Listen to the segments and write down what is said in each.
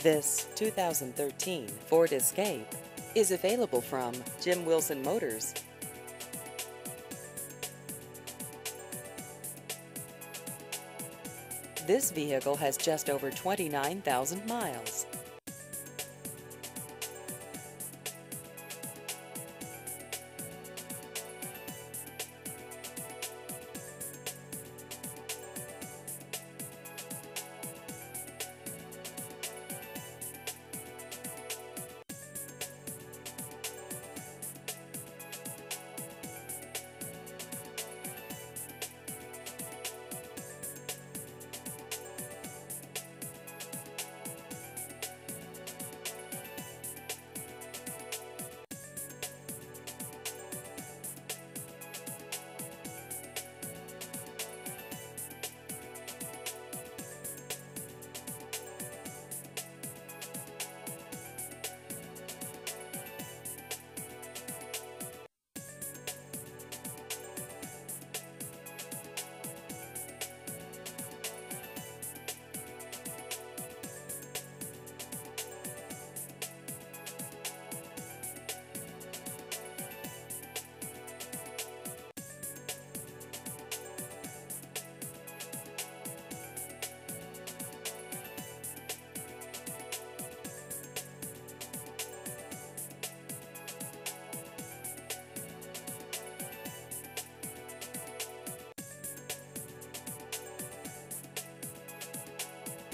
This 2013 Ford Escape is available from Jim Wilson Motors. This vehicle has just over 29,000 miles.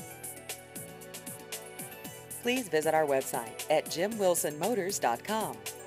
Please visit our website at jimwilsonmotors.com.